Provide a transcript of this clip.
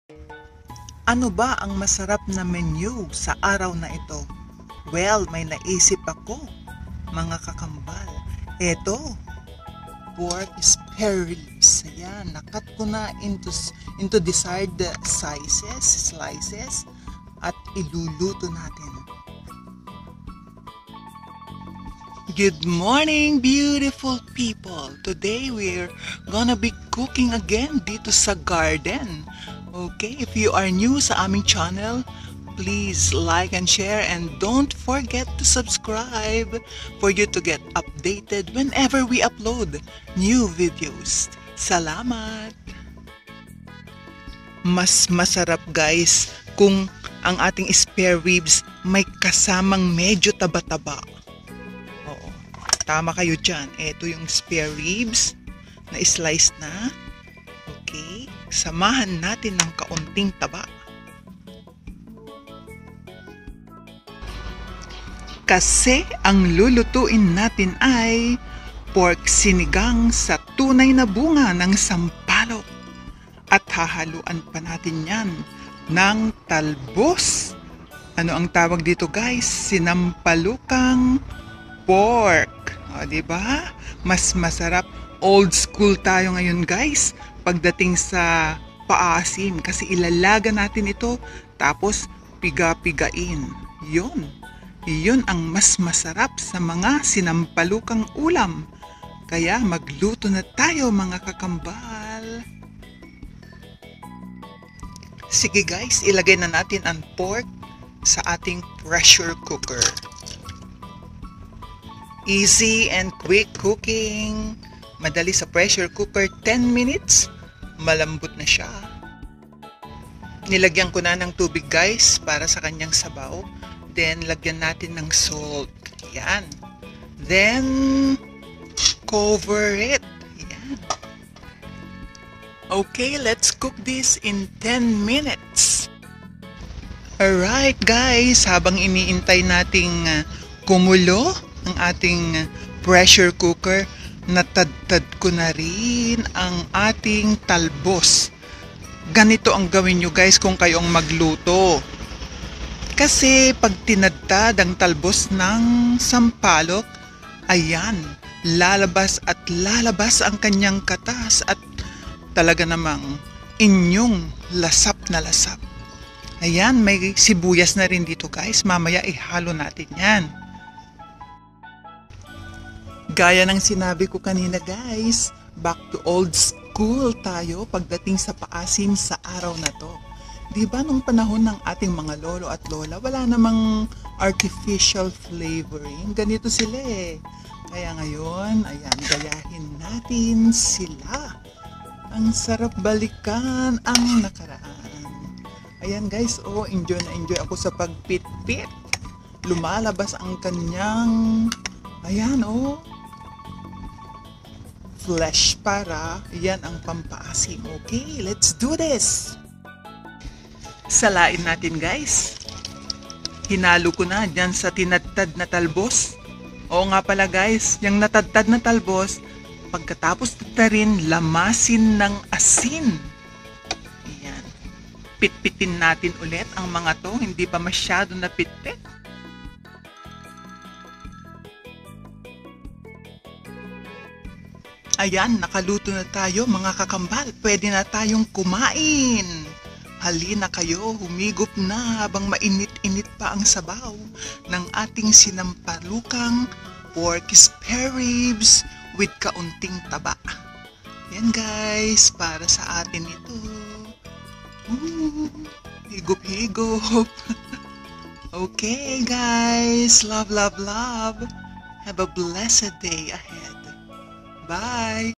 Ano ba ang masarap na menu sa araw na ito? Well, may naisip ako, mga kakambal. Eto, pork spareribs. Ayan, nakat ko na into desired slices, at iluluto natin. Good morning, beautiful people! Today we're gonna be cooking again dito sa garden. Okay, if you are new sa aming channel, please like and share, and don't forget to subscribe for you to get updated whenever we upload new videos. Salamat! Mas masarap guys kung ang ating spare ribs may kasamang medyo taba-taba. Oo, tama kayo dyan. Ito yung spare ribs na slice na. Okay, samahan natin ng kaunting taba. Kasi ang lulutuin natin ay pork sinigang sa tunay na bunga ng sampalok. At hahaluan pa natin yan ng talbos. Ano ang tawag dito guys? Sinampalukang pork. O, diba? Mas masarap. Old school tayo ngayon guys pagdating sa paasim, kasi ilalaga natin ito tapos piga-pigain. Yun ang mas masarap sa mga sinampalukang ulam. Kaya magluto na tayo mga kakambal. Sige guys, ilagay na natin ang pork sa ating pressure cooker. Easy and quick cooking. Madali sa pressure cooker, 10 minutes. Malambot na siya. Nilagyan ko na ng tubig guys para sa kanyang sabaw. Then lagyan natin ng salt. Yan. Then cover it. Yan. Okay, let's cook this in 10 minutes. Alright guys, habang iniintay nating kumulo ang ating pressure cooker, natadtad ko na rin ang ating talbos. Ganito ang gawin nyo guys kung kayong magluto. Kasi pag tinadtad ang talbos ng sampalok, ayan, lalabas at lalabas ang kanyang katas at talaga namang inyong lasap na lasap. Ayan, may sibuyas na rin dito guys. Mamaya ihalo natin yan. Gaya ng sinabi ko kanina guys, back to old school tayo pagdating sa paasim sa araw na to. Diba nung panahon ng ating mga lolo at lola, wala namang artificial flavoring. Ganito sila eh. Kaya ngayon, ayan, gayahin natin sila. Ang sarap balikan ang nakaraan. Ayan guys, oh, enjoy na enjoy ako sa pagpit-pit. Lumalabas ang kanyang, ayan oh, flesh para yan ang pampaasim. Okay, let's do this. Salain natin guys. Hinalo ko na dyan sa tinadtad na talbos. Oo nga pala guys, yung natadtad na talbos, pagkatapos na rin lamasin ng asin. Ayan. Pitpitin natin ulit ang mga to, hindi pa masyado na pitpit. Ayan, nakaluto na tayo mga kakambal. Pwede na tayong kumain. Halina kayo, humigop na habang mainit-init pa ang sabaw ng ating sinampalukang pork spareribs with kaunting taba. Yan guys, para sa atin ito. Higop-higop. Okay guys, love, love, love. Have a blessed day ahead. Bye!